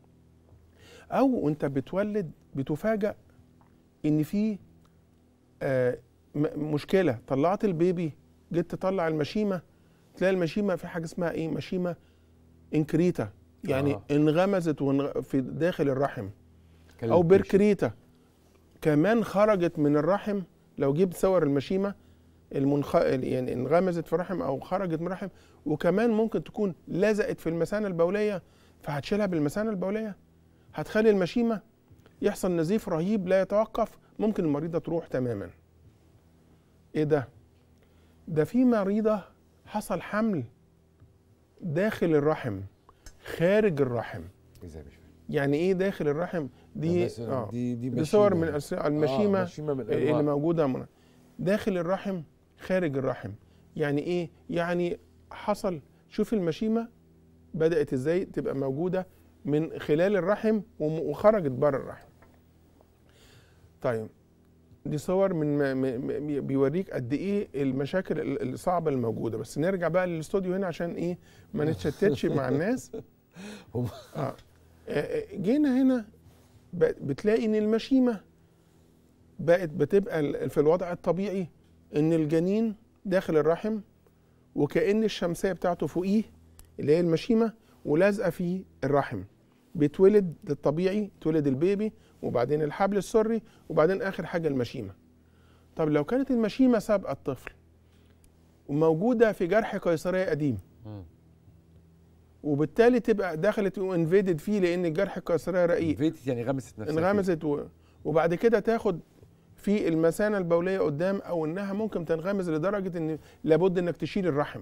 او وانت بتولد بتفاجأ ان في آه مشكله، طلعت البيبي جيت تطلع المشيمه تلاقي المشيمه في حاجه اسمها ايه؟ مشيمه انكريتا، يعني آه. انغمزت في داخل الرحم، او بيركريتا كمان خرجت من الرحم. لو جبت صور المشيمه المنخ... يعني انغمزت في الرحم او خرجت من الرحم، وكمان ممكن تكون لزقت في المثانه البوليه، فهتشيلها بالمثانه البوليه، هتخلي المشيمه يحصل نزيف رهيب لا يتوقف، ممكن المريضه تروح تماما. ايه ده؟ ده في مريضه حصل حمل داخل الرحم خارج الرحم. ازاي مش فاهم؟ يعني ايه داخل الرحم؟ دي اه دي دي, دي صور من المشيمه آه من اللي موجوده من داخل الرحم خارج الرحم. يعني ايه؟ يعني حصل، شوف المشيمه بدات ازاي تبقى موجوده من خلال الرحم وخرجت بره الرحم. طيب دي صور من بيوريك قد ايه المشاكل الصعبه الموجوده. بس نرجع بقى للاستوديو هنا عشان ايه ما نتشتتش مع الناس. اه جينا هنا بتلاقي ان المشيمه بقت بتبقى في الوضع الطبيعي ان الجنين داخل الرحم وكأن الشمسيه بتاعته فوقيه اللي هي المشيمه ولازقه في الرحم، بيتولد الطبيعي، تولد البيبي وبعدين الحبل السري وبعدين اخر حاجه المشيمه. طب لو كانت المشيمه سابقه الطفل وموجوده في جرح قيصريه قديم وبالتالي تبقى دخلت وانفيدد فيه لان الجرح القيصريه رقيق، انفيدد يعني غمست نفسها، انغمست و... وبعد كده تاخد في المثانه البوليه قدام، او انها ممكن تنغمز لدرجه ان لابد انك تشيل الرحم،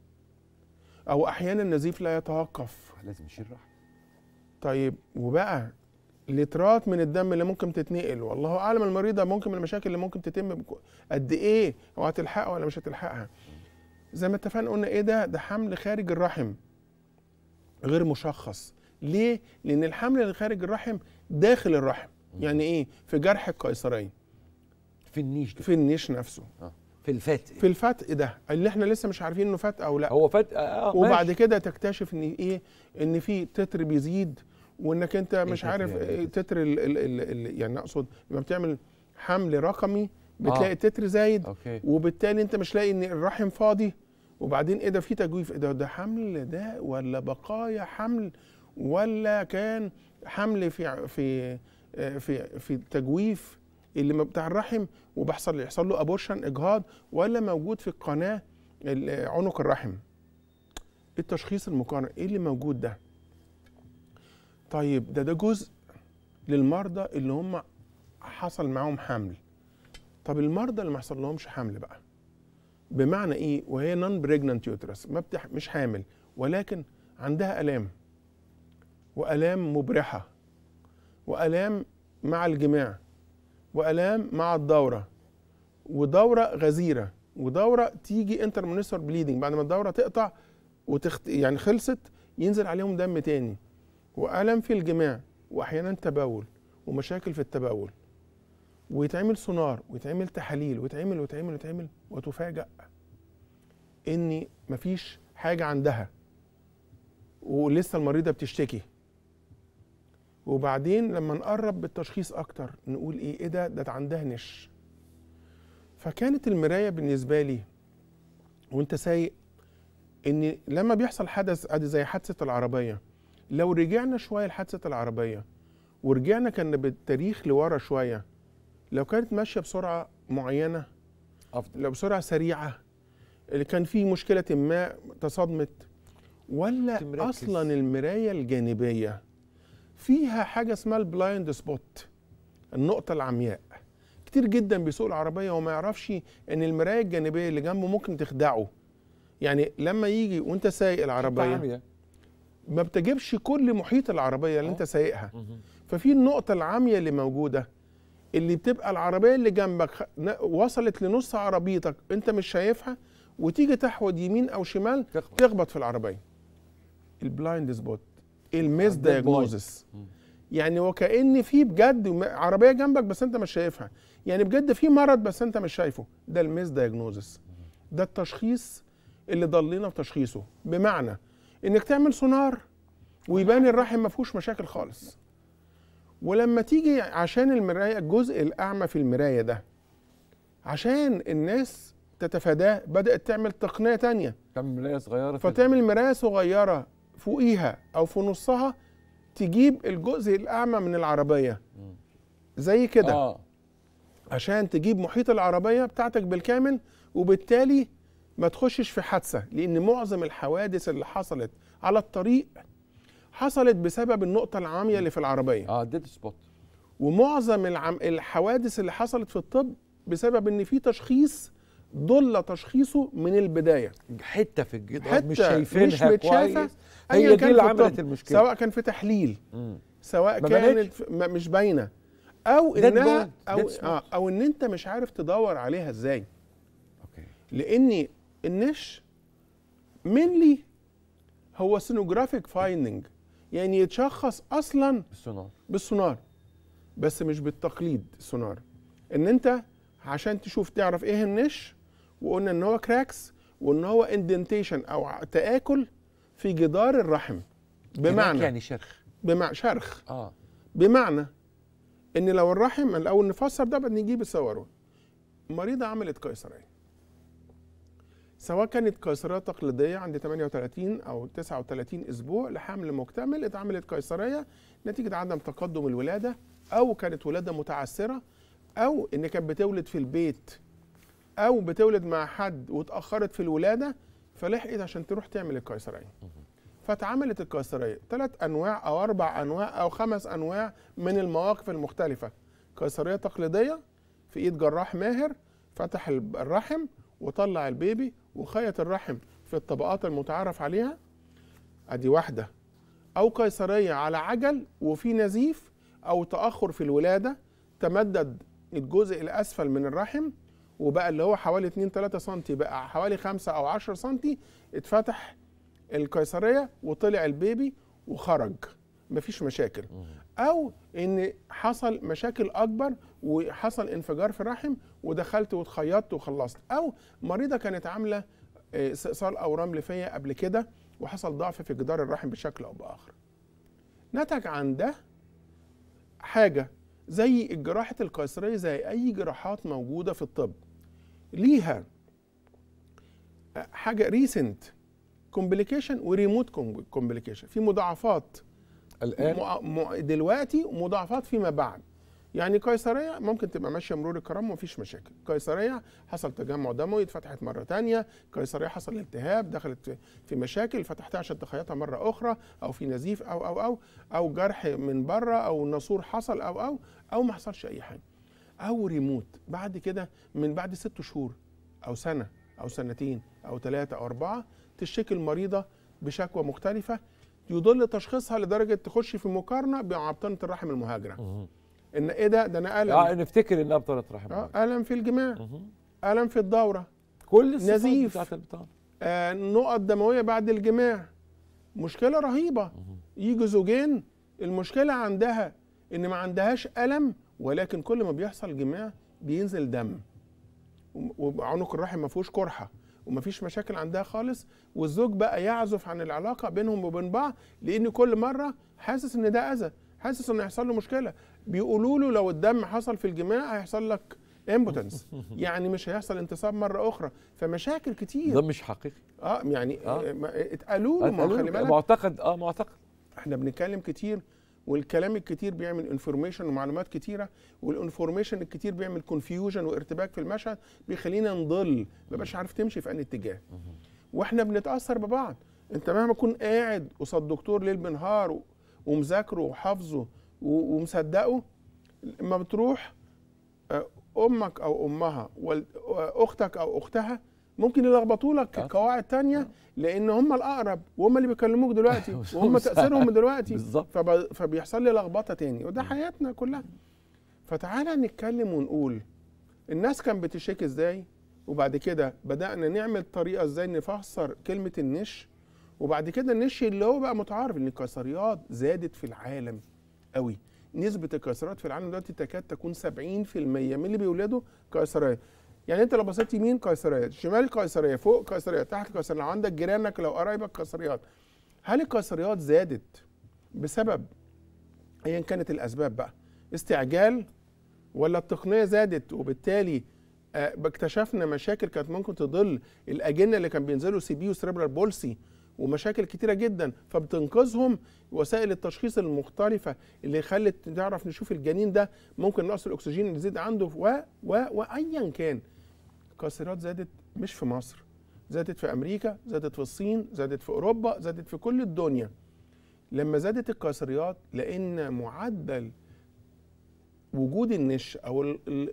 او احيانا النزيف لا يتوقف لازم يشيل الرحم. طيب وبقى لترات من الدم اللي ممكن تتنقل، والله اعلم المريضه ممكن من المشاكل اللي ممكن تتم قد ايه، وهتلحقها ولا مش هتلحقها. زي ما اتفقنا قلنا ايه ده؟ ده حمل خارج الرحم غير مشخص. ليه؟ لان الحمل اللي خارج الرحم داخل الرحم. يعني ايه؟ في جرح القيصريه، في النيش ده. في النيش نفسه، آه. في الفتق، في الفتق ده اللي احنا لسه مش عارفين انه فتق او لا. هو فتق آه وبعد ماشي. كده تكتشف ان ايه؟ ان في تتر بيزيد، وانك انت مش عارف إيه تتر ال ال ال ال يعني اقصد لما بتعمل حمل رقمي بتلاقي آه. التتر زايد، أوكي. وبالتالي انت مش لاقي ان الرحم فاضي، وبعدين ايه ده في تجويف، ايه ده ده حمل ده ولا بقايا حمل ولا كان حمل في في في في تجويف اللي بتاع الرحم وبيحصل يحصل له ابورشن اجهاض، ولا موجود في القناه عنق الرحم. التشخيص المقارن ايه اللي موجود ده؟ طيب ده ده جزء للمرضى اللي هم حصل معاهم حمل. طب المرضى اللي ما حصل لهمش حمل بقى، بمعنى ايه؟ وهي نون بريجنانت يوترس، ما بتح... مش حامل ولكن عندها الام، والام مبرحه، والام مع الجماع، والام مع الدوره، ودوره غزيره، ودوره تيجي انترمونيسور بليدنج بعد ما الدوره تقطع وتخت... يعني خلصت ينزل عليهم دم تاني، والم في الجماع، واحيانا تبول ومشاكل في التبول، ويتعمل سونار ويتعمل تحاليل ويتعمل ويتعمل ويتعمل وتفاجأ ان مفيش حاجه عندها ولسه المريضه بتشتكي. وبعدين لما نقرب بالتشخيص اكتر نقول ايه ايه ده ده عندها نش. فكانت المرايه بالنسبه لي وانت سايق ان لما بيحصل حدث ادي زي حادثه العربيه، لو رجعنا شويه لحادثه العربيه ورجعنا كان بالتاريخ لورا شويه، لو كانت ماشيه بسرعه معينه افضل، لو بسرعه سريعه اللي كان في مشكله ما تصادمت، ولا تمركز. اصلا المرايه الجانبيه فيها حاجه اسمها البلايند سبوت، النقطه العمياء. كتير جدا بيسوق العربيه وما يعرفش ان المرايه الجانبيه اللي جنبه ممكن تخدعه. يعني لما يجي وانت سايق العربيه ما بتجيبش كل محيط العربيه اللي انت سايقها، ففي النقطه العاميه اللي موجوده اللي بتبقى العربيه اللي جنبك وصلت لنص عربيتك انت مش شايفها، وتيجي تحود يمين او شمال تخبط في العربيه. البلايند سبوت، الميس دايجنوزس، يعني وكأن في بجد عربيه جنبك بس انت مش شايفها، يعني بجد في مرض بس انت مش شايفه، ده الميس دايجنوزس. ده التشخيص اللي ضلينا في تشخيصه، بمعنى انك تعمل سونار ويبان الرحم ما فيهوش مشاكل خالص، ولما تيجي عشان المرايه الجزء الاعمى في المرايه ده عشان الناس تتفاداه بدات تعمل تقنيه تانية، تعمل مرايه صغيره، فتعمل مرايه صغيره فوقيها او في نصها تجيب الجزء الاعمى من العربيه زي كده، آه. عشان تجيب محيط العربيه بتاعتك بالكامل، وبالتالي ما تخشش في حادثه، لان معظم الحوادث اللي حصلت على الطريق حصلت بسبب النقطه العاميه اللي في العربيه. اه ديد سبوت. ومعظم العم... الحوادث اللي حصلت في الطب بسبب ان في تشخيص ضل تشخيصه من البدايه، حته في الجدار مش شايفينها مش متشافه، هي دي اللي عملت المشكله، سواء كان في تحليل مم. سواء كانت في... مش باينه، او Dead انها bone. او Dead آه او ان انت مش عارف تدور عليها ازاي. اوكي. لان النش mainly هو سينوجرافيك فايندنج، يعني يتشخص اصلا بالسونار بالسونار بس مش بالتقليد السونار، ان انت عشان تشوف تعرف ايه النش، وقلنا ان هو كراكس وان هو اندنتيشن او تآكل في جدار الرحم، بمعنى يعني شرخ، بمعنى شرخ اه بمعنى ان لو الرحم الاول نفسر ده بعد نجيب الصور. مريضه عملت قيصريه، سواء كانت قيصريه تقليديه عند ثمانية وثلاثين او تسعة وثلاثين اسبوع لحمل مكتمل، اتعملت قيصريه نتيجه عدم تقدم الولاده، او كانت ولاده متعسره، او ان كانت بتولد في البيت، او بتولد مع حد واتاخرت في الولاده فلحقت عشان تروح تعمل القيصريه. فاتعملت القيصريه ثلاث انواع او اربع انواع او خمس انواع من المواقف المختلفه. قيصريه تقليديه في ايد جراح ماهر، فتح الرحم وطلع البيبي وخيط الرحم في الطبقات المتعارف عليها، ادي واحده. او قيصريه على عجل وفي نزيف او تاخر في الولاده، تمدد الجزء الاسفل من الرحم وبقى اللي هو حوالي اتنين تلاتة سم بقى حوالي خمسة او عشرة سم، اتفتح القيصريه وطلع البيبي وخرج مفيش مشاكل. او ان حصل مشاكل اكبر وحصل انفجار في الرحم ودخلت واتخيطت وخلصت. او مريضه كانت عامله استئصال اورام ليفيه قبل كده وحصل ضعف في جدار الرحم بشكل او باخر. نتج عن ده حاجه زي الجراحه القيصريه زي اي جراحات موجوده في الطب، ليها حاجه ريسنت كومبليكيشن وريموت كومبليكيشن، في مضاعفات الان دلوقتي ومضاعفات فيما بعد. يعني قيصريه ممكن تبقى ماشيه مرور الكرام ومفيش مشاكل، قيصريه حصل تجمع دموي اتفتحت مره ثانيه، قيصريه حصل التهاب دخلت في مشاكل فتحتها عشان تخيطها مره اخرى، او في نزيف او او او او جرح من بره او ناسور حصل او او او ما حصلش اي حاجه. او ريموت بعد كده من بعد ست شهور او سنه او سنتين او ثلاثه او اربعه تشتكي المريضه بشكوى مختلفه يضل تشخيصها لدرجه تخش في مقارنه بعبطنه الرحم المهاجره. ان ايه ده؟ ده انا الم. اه نفتكر انها بطانه رحم. اه الم في الجماع، الم في الدوره، كل نزيف بتاعت البطانه، آه نقط دمويه بعد الجماع، مشكله رهيبه. يجوا زوجين المشكله عندها ان ما عندهاش الم، ولكن كل ما بيحصل جماع بينزل دم، وعنق الرحم ما فيهوش قرحه وما فيش مشاكل عندها خالص، والزوج بقى يعزف عن العلاقه بينهم وبين بعض لان كل مره حاسس ان ده اذى، حاسس انه هيحصل له مشكله. بيقولوا له لو الدم حصل في الجماع هيحصل لك امبوتنس، يعني مش هيحصل انتصاب مره اخرى، فمشاكل كتير. ده مش حقيقي. اه يعني آه. اتقالوا له، ما خلي بالك معتقد اه معتقد. احنا بنتكلم كتير والكلام الكتير بيعمل انفورميشن ومعلومات كتيره، والانفورميشن الكتير بيعمل كونفيوجن وارتباك في المشهد بيخلينا نضل، ما بقاش عارف تمشي في انهي اتجاه. واحنا بنتاثر ببعض. انت مهما تكون قاعد قصاد دكتور ليل بنهار ومذاكره وحافظه ومصدقه، لما بتروح امك او امها واختك او اختها ممكن يلخبطوا لك قواعد تانية لان هم الاقرب وهم اللي بيكلموك دلوقتي وهم تاثيرهم دلوقتي، فبيحصل لي لخبطه تاني، وده حياتنا كلها. فتعالى نتكلم ونقول الناس كانت بتشتكي ازاي، وبعد كده بدانا نعمل طريقه ازاي نفسر كلمه النش، وبعد كده النش اللي هو بقى متعارف ان القيصريات زادت في العالم قوي. نسبه القيصريات في العالم دلوقتي تكاد تكون سبعين في المية من اللي بيولدوا قيصريه. يعني انت لو بصيت يمين قيصريات، شمال قيصريه، فوق قيصريات، تحت قيصريات، لو عندك جيرانك لو قرايبك قيصريات، هل القيصريات زادت بسبب ايا كانت الاسباب بقى استعجال، ولا التقنيه زادت وبالتالي اه اكتشفنا مشاكل كانت ممكن تضل الاجنه اللي كان بينزلوا سي بي وسريبرال بولسي ومشاكل كتيره جدا، فبتنقذهم وسائل التشخيص المختلفه اللي خلت تعرف نشوف الجنين ده ممكن نقص الاكسجين اللي يزيد عنده و و وايا كان. القيصريات زادت مش في مصر، زادت في امريكا، زادت في الصين، زادت في اوروبا، زادت في كل الدنيا. لما زادت القيصريات لان معدل وجود النش او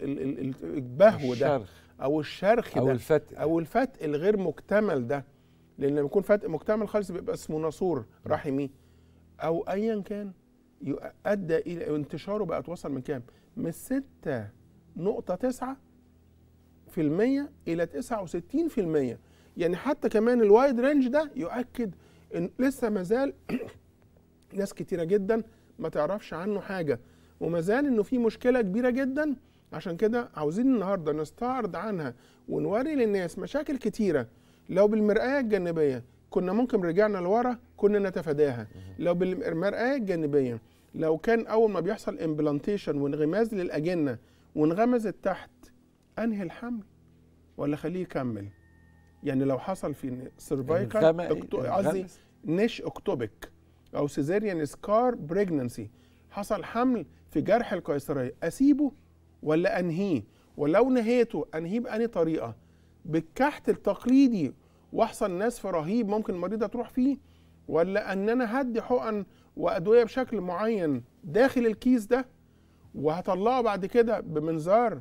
البهو ده او الشرخ ده او الفتق او الفتق الغير مكتمل ده، لان لما يكون فتق مكتمل خالص بيبقى اسمه ناسور رحمي او ايا كان، ادى الى انتشاره بقى توصل من كام؟ من ستة نقطة تسعة في المية الى تسعة وستين في المية. يعني حتى كمان الوايد رينج ده يؤكد ان لسه مازال ناس كتيره جدا ما تعرفش عنه حاجه، ومازال انه في مشكله كبيره جدا. عشان كده عاوزين النهارده نستعرض عنها ونوري للناس مشاكل كتيره لو بالمرآة الجانبيه كنا ممكن رجعنا لورا كنا نتفاداها. لو بالمرآة الجانبيه لو كان اول ما بيحصل امبلانتيشن وانغماز للاجنه وانغمزت تحت انهي الحمل ولا خليه يكمل. يعني لو حصل في سيرفايكال قصدي نش اكتوبيك او سيزيريان سكار بريجننسي، حصل حمل في جرح القيصريه، اسيبه ولا انهيه؟ ولو نهيته انهيه بأنهي طريقه؟ بالكحت التقليدي واحصل نزف رهيب ممكن المريضه تروح فيه، ولا ان انا هدي حقن وادويه بشكل معين داخل الكيس ده وهطلعه بعد كده بمنظار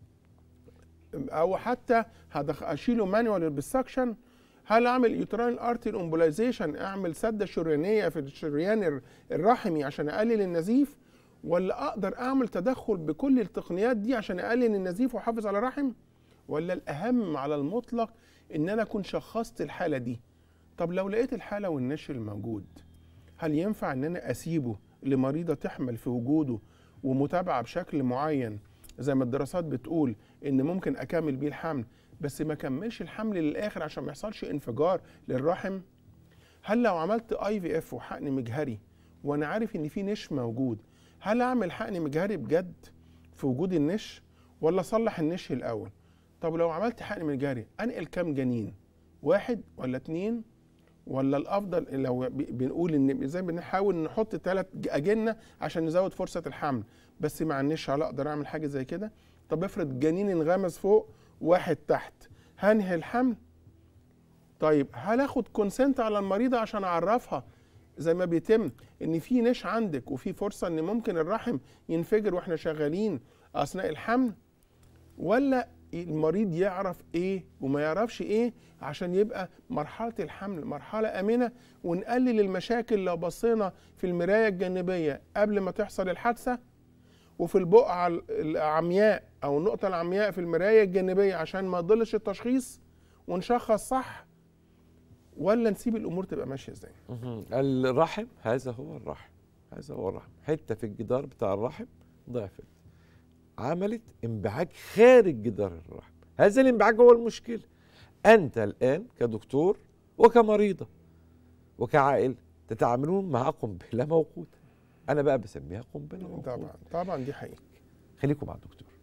او حتى اشيله مانوال بالسكشن؟ هل اعمل يوتراين ارتري امبولايزيشن، اعمل سده شريانيه في الشريان الرحمي عشان اقلل النزيف، ولا اقدر اعمل تدخل بكل التقنيات دي عشان اقلل النزيف واحافظ على الرحم؟ ولا الاهم على المطلق ان انا اكون شخصت الحاله دي؟ طب لو لقيت الحاله والنشر الموجود، هل ينفع ان انا اسيبه لمريضه تحمل في وجوده ومتابعه بشكل معين زي ما الدراسات بتقول ان ممكن اكمل بيه الحمل، بس ما كملش الحمل للاخر عشان ما يحصلش انفجار للرحم؟ هل لو عملت اي في اف وحقن مجهري وانا عارف ان في نش موجود، هل اعمل حقن مجهري بجد في وجود النش ولا اصلح النش الاول؟ طب لو عملت حقن مجهري انقل كام جنين؟ واحد ولا اتنين؟ ولا الافضل لو بنقول ان زي بنحاول نحط ثلاث اجنه عشان نزود فرصه الحمل، بس مع النش هل اقدر اعمل حاجه زي كده؟ طب افرض جنين انغمس فوق واحد تحت، هنهي الحمل؟ طيب هل اخد كونسنت على المريضه عشان اعرفها زي ما بيتم ان في نش عندك وفي فرصه ان ممكن الرحم ينفجر واحنا شغالين اثناء الحمل؟ ولا المريض يعرف ايه وما يعرفش ايه عشان يبقى مرحله الحمل مرحله امنه ونقلل المشاكل لو بصينا في المرايه الجانبيه قبل ما تحصل الحادثه وفي البقعه العمياء او النقطه العمياء في المرايه الجانبيه عشان ما يضلش التشخيص ونشخص صح؟ ولا نسيب الامور تبقى ماشيه ازاي؟ الرحم هذا هو الرحم، هذا هو الرحم، حته في الجدار بتاع الرحم ضعفت، عملت انبعاج خارج جدار الرحم، هذا الانبعاج هو المشكله. انت الان كدكتور وكمريضه وكعائله تتعاملون مع قنبله موقوته، انا بقى بسميها قنبله موقوته. طبعا طبعا دي حقيقه. خليكم مع الدكتور.